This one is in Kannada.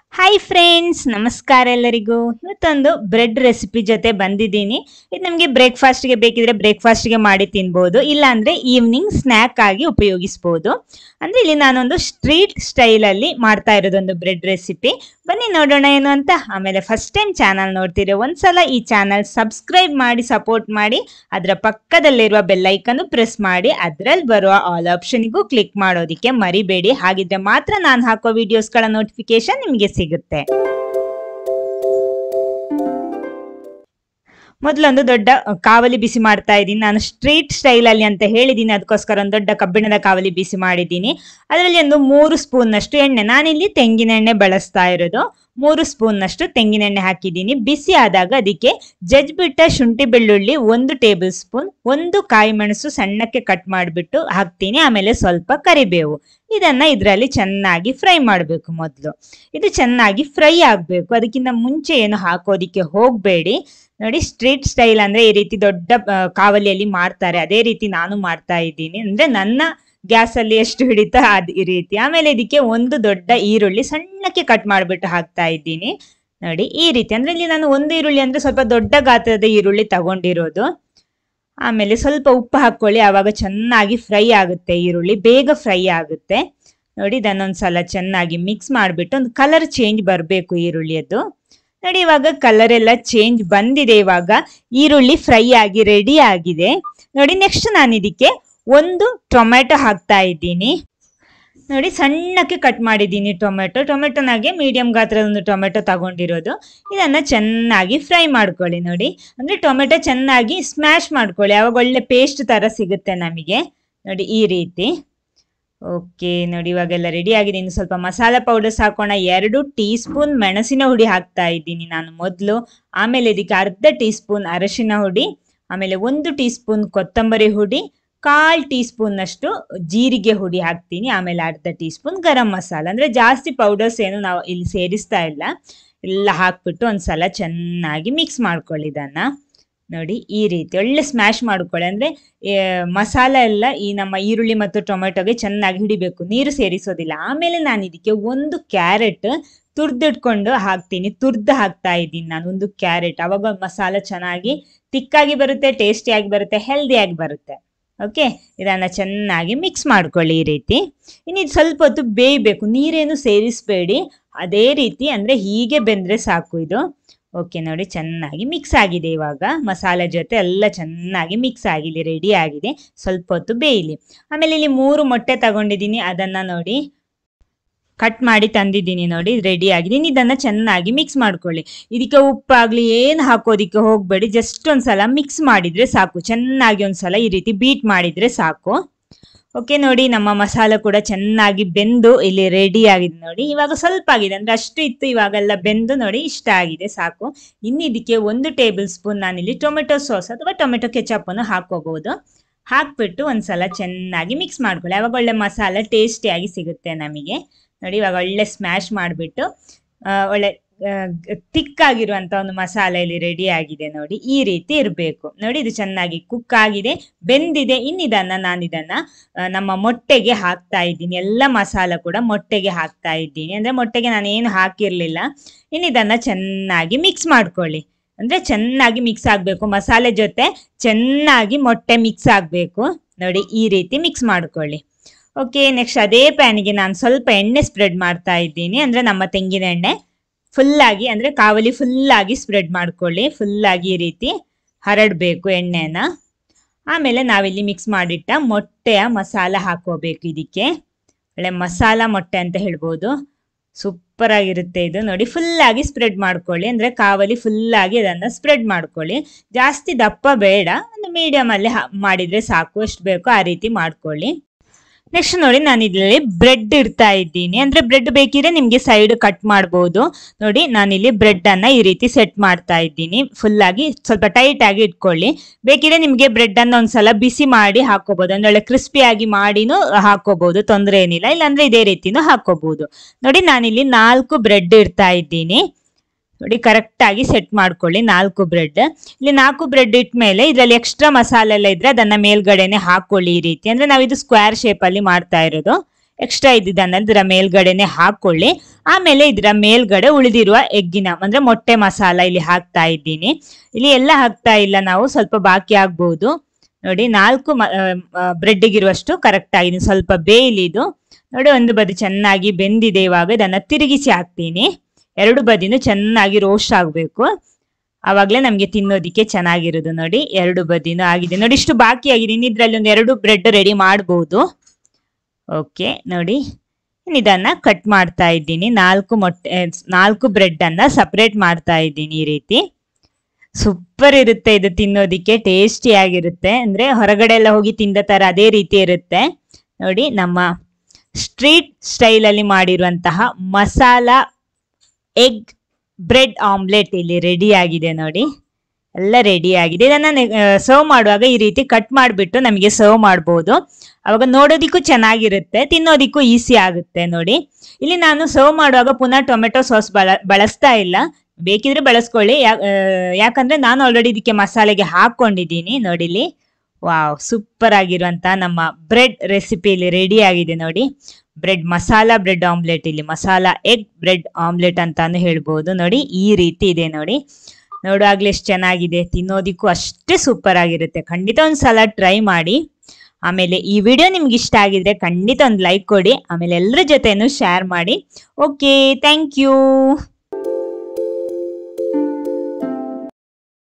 ಹಾಯ್ ಫ್ರೆಂಡ್ಸ್, ನಮಸ್ಕಾರ ಎಲ್ಲರಿಗೂ. ಇವತ್ತೊಂದು ಬ್ರೆಡ್ ರೆಸಿಪಿ ಜೊತೆ ಬಂದಿದ್ದೀನಿ. ಇದು ನಮಗೆ ಬ್ರೇಕ್ಫಾಸ್ಟ್ಗೆ ಬೇಕಿದ್ರೆ ಬ್ರೇಕ್ಫಾಸ್ಟ್ಗೆ ಮಾಡಿ ತಿನ್ಬೋದು, ಇಲ್ಲಾಂದರೆ ಈವ್ನಿಂಗ್ ಸ್ನ್ಯಾಕ್ ಆಗಿ ಉಪಯೋಗಿಸ್ಬೋದು. ಅಂದರೆ ಇಲ್ಲಿ ನಾನೊಂದು ಸ್ಟ್ರೀಟ್ ಸ್ಟೈಲಲ್ಲಿ ಮಾಡ್ತಾ ಇರೋದೊಂದು ಬ್ರೆಡ್ ರೆಸಿಪಿ. ಬನ್ನಿ ನೋಡೋಣ ಏನು ಅಂತ. ಆಮೇಲೆ ಫಸ್ಟ್ ಟೈಮ್ ಚಾನಲ್ ನೋಡ್ತೀರಿ, ಒಂದ್ಸಲ ಈ ಚಾನಲ್ ಸಬ್ಸ್ಕ್ರೈಬ್ ಮಾಡಿ ಸಪೋರ್ಟ್ ಮಾಡಿ, ಅದರ ಪಕ್ಕದಲ್ಲಿರುವ ಬೆಲ್ಲೈಕನ್ನು ಪ್ರೆಸ್ ಮಾಡಿ, ಅದರಲ್ಲಿ ಬರುವ ಆಲ್ ಆಪ್ಷನ್ಗೂ ಕ್ಲಿಕ್ ಮಾಡೋದಕ್ಕೆ ಮರಿಬೇಡಿ. ಹಾಗಿದ್ರೆ ಮಾತ್ರ ನಾನು ಹಾಕೋ ವಿಡಿಯೋಸ್ಗಳ ನೋಟಿಫಿಕೇಶನ್ ನಿಮಗೆ ಸಿಗುತ್ತೆ. ಮೊದಲೊಂದು ದೊಡ್ಡ ಕಾವಲಿ ಬಿಸಿ ಮಾಡ್ತಾ ಇದ್ದೀನಿ. ನಾನು ಸ್ಟ್ರೀಟ್ ಸ್ಟೈಲಲ್ಲಿ ಅಂತ ಹೇಳಿದ್ದೀನಿ, ಅದಕ್ಕೋಸ್ಕರ ಒಂದು ದೊಡ್ಡ ಕಬ್ಬಿಣದ ಕಾವಲಿ ಬಿಸಿ ಮಾಡಿದ್ದೀನಿ. ಅದರಲ್ಲಿ ಒಂದು 3 ಸ್ಪೂನ್ನಷ್ಟು ಎಣ್ಣೆ, ನಾನಿಲ್ಲಿ ತೆಂಗಿನ ಎಣ್ಣೆ ಬಳಸ್ತಾ ಇರೋದು. 3 ಸ್ಪೂನ್ನಷ್ಟು ತೆಂಗಿನ ಎಣ್ಣೆ ಹಾಕಿದ್ದೀನಿ. ಬಿಸಿ ಆದಾಗ ಅದಕ್ಕೆ ಜಜ್ಬಿಟ್ಟ ಶುಂಠಿ ಬೆಳ್ಳುಳ್ಳಿ 1 ಟೇಬಲ್ ಸ್ಪೂನ್, 1 ಕಾಯಿ ಮೆಣಸು ಸಣ್ಣಕ್ಕೆ ಕಟ್ ಮಾಡಿಬಿಟ್ಟು ಹಾಕ್ತೀನಿ. ಆಮೇಲೆ ಸ್ವಲ್ಪ ಕರಿಬೇವು. ಇದನ್ನ ಇದರಲ್ಲಿ ಚೆನ್ನಾಗಿ ಫ್ರೈ ಮಾಡಬೇಕು. ಮೊದಲು ಇದು ಚೆನ್ನಾಗಿ ಫ್ರೈ ಆಗಬೇಕು. ಅದಕ್ಕಿಂತ ಮುಂಚೆ ಏನು ಹಾಕೋದಿಕ್ಕೆ ಹೋಗಬೇಡಿ. ನೋಡಿ, ಸ್ಟ್ರೀಟ್ ಸ್ಟೈಲ್ ಅಂದ್ರೆ ಈ ರೀತಿ ದೊಡ್ಡ ಕಾವಲಿಯಲ್ಲಿ ಮಾಡ್ತಾರೆ, ಅದೇ ರೀತಿ ನಾನು ಮಾಡ್ತಾ ಇದ್ದೀನಿ. ಅಂದ್ರೆ ನನ್ನ ಗ್ಯಾಸ್ ಅಲ್ಲಿ ಎಷ್ಟು ಹಿಡಿತಾ ಈ ರೀತಿ. ಆಮೇಲೆ ಇದಕ್ಕೆ 1 ದೊಡ್ಡ ಈರುಳ್ಳಿ ಸಣ್ಣಕ್ಕೆ ಕಟ್ ಮಾಡಿಬಿಟ್ಟು ಹಾಕ್ತಾ ಇದ್ದೀನಿ. ನೋಡಿ, ಈ ರೀತಿ. ಅಂದ್ರೆ ಇಲ್ಲಿ ನಾನು 1 ಈರುಳ್ಳಿ ಅಂದ್ರೆ ಸ್ವಲ್ಪ ದೊಡ್ಡ ಗಾತ್ರದ ಈರುಳ್ಳಿ ತಗೊಂಡಿರೋದು. ಆಮೇಲೆ ಸ್ವಲ್ಪ ಉಪ್ಪು ಹಾಕೊಳ್ಳಿ, ಆವಾಗ ಚೆನ್ನಾಗಿ ಫ್ರೈ ಆಗುತ್ತೆ. ಈರುಳ್ಳಿ ಬೇಗ ಫ್ರೈ ಆಗುತ್ತೆ. ನೋಡಿ, ಇದನ್ನೊಂದ್ಸಲ ಚೆನ್ನಾಗಿ ಮಿಕ್ಸ್ ಮಾಡಿಬಿಟ್ಟು ಒಂದು ಕಲರ್ ಚೇಂಜ್ ಬರಬೇಕು ಈರುಳ್ಳಿಯದ್ದು. ನೋಡಿ, ಇವಾಗ ಕಲರ್ ಎಲ್ಲ ಚೇಂಜ್ ಬಂದಿದೆ. ಇವಾಗ ಈರುಳ್ಳಿ ಫ್ರೈ ಆಗಿ ರೆಡಿ ಆಗಿದೆ. ನೋಡಿ, ನೆಕ್ಸ್ಟ್ ನಾನು ಇದಕ್ಕೆ 1 ಟೊಮೆಟೊ ಹಾಕ್ತಾ ಇದ್ದೀನಿ. ನೋಡಿ, ಸಣ್ಣಕ್ಕೆ ಕಟ್ ಮಾಡಿದ್ದೀನಿ ಟೊಮೆಟೊನಾಗೆ ಮೀಡಿಯಂ ಗಾತ್ರದ ಒಂದು ಟೊಮೆಟೊ ತಗೊಂಡಿರೋದು. ಇದನ್ನ ಚೆನ್ನಾಗಿ ಫ್ರೈ ಮಾಡ್ಕೊಳ್ಳಿ. ನೋಡಿ, ಅಂದ್ರೆ ಟೊಮೆಟೊ ಚೆನ್ನಾಗಿ ಸ್ಮ್ಯಾಶ್ ಮಾಡ್ಕೊಳ್ಳಿ, ಅವಾಗ ಒಳ್ಳೆ ಪೇಸ್ಟ್ ತರ ಸಿಗುತ್ತೆ ನಮಗೆ. ನೋಡಿ, ಈ ರೀತಿ. ಓಕೆ, ನೋಡಿ ಇವಾಗೆಲ್ಲ ರೆಡಿ ಆಗಿದೆ. ಇನ್ನು ಸ್ವಲ್ಪ ಮಸಾಲಾ ಪೌಡರ್ಸ್ ಹಾಕೋಣ. 2 ಟೀ ಸ್ಪೂನ್ ಮೆಣಸಿನ ಹುಡಿ ಹಾಕ್ತಾ ಇದ್ದೀನಿ ನಾನು ಮೊದಲು. ಆಮೇಲೆ ಇದಕ್ಕೆ ಅರ್ಧ ಟೀ ಸ್ಪೂನ್ ಅರಶಿನ ಹುಡಿ, ಆಮೇಲೆ 1 ಟೀ ಸ್ಪೂನ್ ಕೊತ್ತಂಬರಿ ಹುಡಿ, 1/4 ಟೀ ಸ್ಪೂನ್ ಅಷ್ಟು ಜೀರಿಗೆ ಹುಡಿ ಹಾಕ್ತೀನಿ. ಆಮೇಲೆ ಅರ್ಧ ಟೀ ಸ್ಪೂನ್ ಗರಂ ಮಸಾಲ. ಅಂದ್ರೆ ಜಾಸ್ತಿ ಪೌಡರ್ಸ್ ಏನು ನಾವು ಇಲ್ಲಿ ಸೇರಿಸ್ತಾ ಇಲ್ಲ. ಎಲ್ಲ ಹಾಕ್ಬಿಟ್ಟು ಒಂದ್ಸಲ ಚೆನ್ನಾಗಿ ಮಿಕ್ಸ್ ಮಾಡ್ಕೊಳ್ಳಿ ಇದನ್ನ. ನೋಡಿ, ಈ ರೀತಿ ಒಳ್ಳೆ ಸ್ಮ್ಯಾಶ್ ಮಾಡ್ಕೊಳ್ಳಿ. ಅಂದ್ರೆ ಮಸಾಲ ಎಲ್ಲ ಈ ನಮ್ಮ ಈರುಳ್ಳಿ ಮತ್ತು ಟೊಮೆಟೊಗೆ ಚೆನ್ನಾಗಿ ಹಿಡಿಬೇಕು, ನೀರು ಸೇರಿಸೋದಿಲ್ಲ. ಆಮೇಲೆ ನಾನು ಇದಕ್ಕೆ 1 ಕ್ಯಾರೆಟ್ ತುರ್ದಿಟ್ಕೊಂಡು ಹಾಕ್ತೀನಿ. ತುರ್ದು ಹಾಕ್ತಾ ಇದ್ದೀನಿ ನಾನು 1 ಕ್ಯಾರೆಟ್. ಅವಾಗ ಮಸಾಲ ಚೆನ್ನಾಗಿ ತಿಕ್ಕಾಗಿ ಬರುತ್ತೆ, ಟೇಸ್ಟಿಯಾಗಿ ಬರುತ್ತೆ, ಹೆಲ್ದಿಯಾಗಿ ಬರುತ್ತೆ. ಓಕೆ, ಇದನ್ನ ಚೆನ್ನಾಗಿ ಮಿಕ್ಸ್ ಮಾಡ್ಕೊಳ್ಳಿ ಈ ರೀತಿ. ಇನ್ನು ಇದು ಸ್ವಲ್ಪ ಹೊತ್ತು ಬೇಯಬೇಕು, ನೀರೇನು ಸೇರಿಸಬೇಡಿ. ಅದೇ ರೀತಿ ಅಂದ್ರೆ ಹೀಗೆ ಬೆಂದ್ರೆ ಸಾಕು ಇದು. ಓಕೆ, ನೋಡಿ ಚೆನ್ನಾಗಿ ಮಿಕ್ಸ್ ಆಗಿದೆ. ಇವಾಗ ಮಸಾಲೆ ಜೊತೆ ಎಲ್ಲ ಚೆನ್ನಾಗಿ ಮಿಕ್ಸ್ ಆಗಿಲಿ, ರೆಡಿ ಆಗಿದೆ. ಸ್ವಲ್ಪ ಹೊತ್ತು ಬೇಯಲಿ. ಆಮೇಲೆ ಇಲ್ಲಿ 3 ಮೊಟ್ಟೆ ತಗೊಂಡಿದ್ದೀನಿ, ಅದನ್ನ ನೋಡಿ ಕಟ್ ಮಾಡಿ ತಂದಿದ್ದೀನಿ. ನೋಡಿ, ರೆಡಿ ಆಗಿದೆ. ಇದನ್ನ ಚೆನ್ನಾಗಿ ಮಿಕ್ಸ್ ಮಾಡ್ಕೊಳ್ಳಿ. ಇದಕ್ಕೆ ಉಪ್ಪಾಗ್ಲಿ ಏನು ಹಾಕೋದಿಕ್ಕೆ ಹೋಗ್ಬೇಡಿ, ಜಸ್ಟ್ ಒಂದ್ಸಲ ಮಿಕ್ಸ್ ಮಾಡಿದ್ರೆ ಸಾಕು. ಚೆನ್ನಾಗಿ ಒಂದ್ಸಲ ಈ ರೀತಿ ಬೀಟ್ ಮಾಡಿದ್ರೆ ಸಾಕು. ಓಕೆ, ನೋಡಿ ನಮ್ಮ ಮಸಾಲ ಕೂಡ ಚೆನ್ನಾಗಿ ಬೆಂದು ಇಲ್ಲಿ ರೆಡಿ ಆಗಿದೆ. ನೋಡಿ, ಇವಾಗ ಸ್ವಲ್ಪ ಆಗಿದೆ, ಅಂದ್ರೆ ಅಷ್ಟು ಇತ್ತು, ಇವಾಗೆಲ್ಲ ಬೆಂದು ನೋಡಿ ಇಷ್ಟ ಆಗಿದೆ, ಸಾಕು. ಇನ್ನು ಇದಕ್ಕೆ 1 ಟೇಬಲ್ ಸ್ಪೂನ್ ನಾನಿಲ್ಲಿ ಟೊಮೆಟೊ ಸಾಸ್ ಅಥವಾ ಟೊಮೆಟೊ ಕೆಚಪ್ ಅನ್ನು ಹಾಕೋಬಹುದು. ಹಾಕ್ಬಿಟ್ಟು ಒಂದ್ಸಲ ಚೆನ್ನಾಗಿ ಮಿಕ್ಸ್ ಮಾಡ್ಕೊಳ್ಳಿ, ಅವಾಗ ಒಳ್ಳೆ ಮಸಾಲ ಟೇಸ್ಟಿಯಾಗಿ ಸಿಗುತ್ತೆ ನಮಗೆ. ನೋಡಿ, ಇವಾಗ ಒಳ್ಳೆ ಸ್ಮ್ಯಾಶ್ ಮಾಡಿಬಿಟ್ಟು ಒಳ್ಳೆ ತಿಕ್ಕಾಗಿರುವಂತ ಒಂದು ಮಸಾಲೆ ಇಲ್ಲಿ ರೆಡಿ ಆಗಿದೆ. ನೋಡಿ, ಈ ರೀತಿ ಇರಬೇಕು. ನೋಡಿ, ಇದು ಚೆನ್ನಾಗಿ ಕುಕ್ ಆಗಿದೆ, ಬೆಂದಿದೆ. ನಾನಿದನ್ನ ನಮ್ಮ ಮೊಟ್ಟೆಗೆ ಹಾಕ್ತಾ ಇದ್ದೀನಿ. ಎಲ್ಲ ಮಸಾಲ ಕೂಡ ಮೊಟ್ಟೆಗೆ ಹಾಕ್ತಾ ಇದ್ದೀನಿ. ಅಂದ್ರೆ ಮೊಟ್ಟೆಗೆ ನಾನು ಏನು ಹಾಕಿರ್ಲಿಲ್ಲ. ಇದನ್ನ ಚೆನ್ನಾಗಿ ಮಿಕ್ಸ್ ಮಾಡ್ಕೊಳ್ಳಿ. ಅಂದ್ರೆ ಚೆನ್ನಾಗಿ ಮಿಕ್ಸ್ ಆಗ್ಬೇಕು, ಮಸಾಲೆ ಜೊತೆ ಚೆನ್ನಾಗಿ ಮೊಟ್ಟೆ ಮಿಕ್ಸ್ ಆಗ್ಬೇಕು. ನೋಡಿ, ಈ ರೀತಿ ಮಿಕ್ಸ್ ಮಾಡ್ಕೊಳ್ಳಿ. ಓಕೆ, ನೆಕ್ಸ್ಟ್ ಅದೇ ಪ್ಯಾನಿಗೆ ನಾನು ಸ್ವಲ್ಪ ಎಣ್ಣೆ ಸ್ಪ್ರೆಡ್ ಮಾಡ್ತಾ ಇದ್ದೀನಿ. ಅಂದ್ರೆ ನಮ್ಮ ತೆಂಗಿನ ಎಣ್ಣೆ ಫುಲ್ಲಾಗಿ, ಅಂದ್ರೆ ಕಾವಲಿ ಫುಲ್ಲಾಗಿ ಸ್ಪ್ರೆಡ್ ಮಾಡ್ಕೊಳ್ಳಿ. ಫುಲ್ಲಾಗಿ ಈ ರೀತಿ ಹರಡಬೇಕು ಎಣ್ಣೆನ. ಆಮೇಲೆ ನಾವಿಲ್ಲಿ ಮಿಕ್ಸ್ ಮಾಡಿಟ್ಟ ಮೊಟ್ಟೆಯ ಮಸಾಲ ಹಾಕೋಬೇಕು ಇದಕ್ಕೆ. ಒಳ್ಳೆ ಮಸಾಲ ಮೊಟ್ಟೆ ಅಂತ ಹೇಳ್ಬೋದು, ಸೂಪರ್ ಆಗಿರುತ್ತೆ ಇದು. ನೋಡಿ, ಫುಲ್ಲಾಗಿ ಸ್ಪ್ರೆಡ್ ಮಾಡ್ಕೊಳ್ಳಿ. ಅಂದ್ರೆ ಕಾವಲಿ ಫುಲ್ಲಾಗಿ ಅದನ್ನ ಸ್ಪ್ರೆಡ್ ಮಾಡ್ಕೊಳ್ಳಿ. ಜಾಸ್ತಿ ದಪ್ಪ ಬೇಡ, ಒಂದು ಮೀಡಿಯಂ ಅಲ್ಲಿ ಮಾಡಿದ್ರೆ ಸಾಕು. ಎಷ್ಟು ಬೇಕೋ ಆ ರೀತಿ ಮಾಡ್ಕೊಳ್ಳಿ. ನೆಕ್ಸ್ಟ್ ನೋಡಿ, ನಾನು ಇದರಲ್ಲಿ ಬ್ರೆಡ್ ಇಡ್ತಾ ಇದ್ದೀನಿ. ಅಂದ್ರೆ ಬ್ರೆಡ್ ಬೇಕಿದ್ರೆ ನಿಮ್ಗೆ ಸೈಡ್ ಕಟ್ ಮಾಡಬಹುದು. ನೋಡಿ, ನಾನಿಲ್ಲಿ ಬ್ರೆಡ್ ಅನ್ನ ಈ ರೀತಿ ಸೆಟ್ ಮಾಡ್ತಾ ಇದ್ದೀನಿ. ಫುಲ್ ಆಗಿ ಸ್ವಲ್ಪ ಟೈಟ್ ಆಗಿ ಇಟ್ಕೊಳ್ಳಿ. ಬೇಕಿದ್ರೆ ನಿಮ್ಗೆ ಬ್ರೆಡ್ ಅನ್ನ ಒಂದ್ಸಲ ಬಿಸಿ ಮಾಡಿ ಹಾಕೋಬಹುದು, ಅಂದ್ರೆ ಒಳ್ಳೆ ಕ್ರಿಸ್ಪಿಯಾಗಿ ಮಾಡಿನೂ ಹಾಕೋಬಹುದು, ತೊಂದರೆ ಏನಿಲ್ಲ. ಇಲ್ಲಾಂದ್ರೆ ಇದೇ ರೀತಿನೂ ಹಾಕೋಬಹುದು. ನೋಡಿ, ನಾನಿಲ್ಲಿ 4 ಬ್ರೆಡ್ ಇಡ್ತಾ ಇದ್ದೀನಿ. ನೋಡಿ, ಕರೆಕ್ಟ್ ಆಗಿ ಸೆಟ್ ಮಾಡ್ಕೊಳ್ಳಿ 4 ಬ್ರೆಡ್. ಇಲ್ಲಿ 4 ಬ್ರೆಡ್ ಇಟ್ಟ ಮೇಲೆ ಇದರಲ್ಲಿ ಎಕ್ಸ್ಟ್ರಾ ಮಸಾಲೆ ಎಲ್ಲ ಇದ್ರೆ ಅದನ್ನ ಮೇಲ್ಗಡೆನೆ ಹಾಕೊಳ್ಳಿ ಈ ರೀತಿ. ಅಂದ್ರೆ ನಾವು ಇದು ಸ್ಕ್ವೇರ್ ಶೇಪ್ ಅಲ್ಲಿ ಮಾಡ್ತಾ ಇರೋದು. ಎಕ್ಸ್ಟ್ರಾ ಇದ್ದಿದ್ದನ್ನ ಇದರ ಮೇಲ್ಗಡೆನೆ ಹಾಕೊಳ್ಳಿ. ಆಮೇಲೆ ಇದರ ಮೇಲ್ಗಡೆ ಉಳಿದಿರುವ ಎಗ್ಗಿನ ಅಂದ್ರೆ ಮೊಟ್ಟೆ ಮಸಾಲ ಇಲ್ಲಿ ಹಾಕ್ತಾ ಇದ್ದೀನಿ. ಇಲ್ಲಿ ಎಲ್ಲ ಹಾಕ್ತಾ ಇಲ್ಲ, ನಾವು ಸ್ವಲ್ಪ ಬಾಕಿ ಆಗ್ಬಹುದು ನೋಡಿ. 4 ಬ್ರೆಡ್ಗಿರುವಷ್ಟು ಕರೆಕ್ಟ್ ಆಗಿದೆ. ಸ್ವಲ್ಪ ಬೇಯಲಿ ಇದು ನೋಡಿ. ಒಂದು ಬದಿ ಚೆನ್ನಾಗಿ ಬೆಂದಿದೆ. ಇವಾಗ ಇದನ್ನ ತಿರುಗಿಸಿ ಹಾಕ್ತೀನಿ. 2 ಬದಿನೂ ಚೆನ್ನಾಗಿ ರೋಸ್ಟ್ ಆಗ್ಬೇಕು, ಆವಾಗ್ಲೇ ನಮ್ಗೆ ತಿನ್ನೋದಿಕ್ಕೆ ಚೆನ್ನಾಗಿರೋದು ನೋಡಿ. 2 ಬದಿನೂ ಆಗಿದೆ ನೋಡಿ. ಇಷ್ಟು ಬಾಕಿ ಆಗಿದೆ. ಇನ್ನು ಇದ್ರಲ್ಲಿ ಒಂದು 2 ಬ್ರೆಡ್ ರೆಡಿ ಮಾಡಬಹುದು. ಓಕೆ ನೋಡಿ, ಇದನ್ನ ಕಟ್ ಮಾಡ್ತಾ ಇದ್ದೀನಿ. 4 ಬ್ರೆಡ್ ಅನ್ನ ಸಪರೇಟ್ ಮಾಡ್ತಾ ಇದ್ದೀನಿ. ಈ ರೀತಿ ಸೂಪರ್ ಇರುತ್ತೆ ಇದು, ತಿನ್ನೋದಿಕ್ಕೆ ಟೇಸ್ಟಿ ಆಗಿರುತ್ತೆ. ಅಂದ್ರೆ ಹೊರಗಡೆ ಎಲ್ಲ ಹೋಗಿ ತಿಂದ ತರ ಅದೇ ರೀತಿ ಇರುತ್ತೆ ನೋಡಿ. ನಮ್ಮ ಸ್ಟ್ರೀಟ್ ಸ್ಟೈಲ್ ಅಲ್ಲಿ ಮಾಡಿರುವಂತಹ ಮಸಾಲಾ ಎಗ್ ಬ್ರೆಡ್ ಆಮ್ಲೆಟ್ ಇಲ್ಲಿ ರೆಡಿ ಆಗಿದೆ ನೋಡಿ. ಎಲ್ಲ ರೆಡಿ ಆಗಿದೆ. ಇದನ್ನ ಸರ್ವ್ ಮಾಡುವಾಗ ಈ ರೀತಿ ಕಟ್ ಮಾಡಿಬಿಟ್ಟು ನಮಗೆ ಸರ್ವ್ ಮಾಡಬಹುದು. ಅವಾಗ ನೋಡೋದಿಕ್ಕೂ ಚೆನ್ನಾಗಿರುತ್ತೆ, ತಿನ್ನೋದಿಕ್ಕೂ ಈಸಿ ಆಗುತ್ತೆ ನೋಡಿ. ಇಲ್ಲಿ ನಾನು ಸರ್ವ್ ಮಾಡುವಾಗ ಪುನಃ ಟೊಮೆಟೊ ಸಾಸ್ ಬಳಸ್ತಾ ಇಲ್ಲ. ಬೇಕಿದ್ರೆ ಬಳಸ್ಕೊಳ್ಳಿ, ಯಾಕಂದ್ರೆ ನಾನು ಆಲ್ರೆಡಿ ಇದಕ್ಕೆ ಮಸಾಲೆಗೆ ಹಾಕೊಂಡಿದ್ದೀನಿ ನೋಡಿ. ಇಲ್ಲಿ ವಾವ್, ಸೂಪರ್ ಆಗಿರುವಂತ ನಮ್ಮ ಬ್ರೆಡ್ ರೆಸಿಪಿ ಇಲ್ಲಿ ರೆಡಿ ಆಗಿದೆ ನೋಡಿ. ಬ್ರೆಡ್ ಮಸಾಲಾ ಬ್ರೆಡ್ ಆಮ್ಲೆಟ್, ಇಲ್ಲಿ ಮಸಾಲಾ ಎಗ್ ಬ್ರೆಡ್ ಆಮ್ಲೆಟ್ ಅಂತಾನು ಹೇಳ್ಬೋದು ನೋಡಿ. ಈ ರೀತಿ ಇದೆ ನೋಡಿ. ನೋಡುವಾಗ್ಲೇ ಎಷ್ಟು ಚೆನ್ನಾಗಿದೆ, ತಿನ್ನೋದಿಕ್ಕೂ ಅಷ್ಟೇ ಸೂಪರ್ ಆಗಿರುತ್ತೆ. ಖಂಡಿತ ಒಂದ್ಸಲ ಟ್ರೈ ಮಾಡಿ. ಆಮೇಲೆ ಈ ವಿಡಿಯೋ ನಿಮ್ಗೆ ಇಷ್ಟ ಆಗಿದ್ರೆ ಖಂಡಿತ ಒಂದು ಲೈಕ್ ಕೊಡಿ. ಆಮೇಲೆ ಎಲ್ಲರ ಜೊತೆನೂ ಶೇರ್ ಮಾಡಿ. Okay, thank you.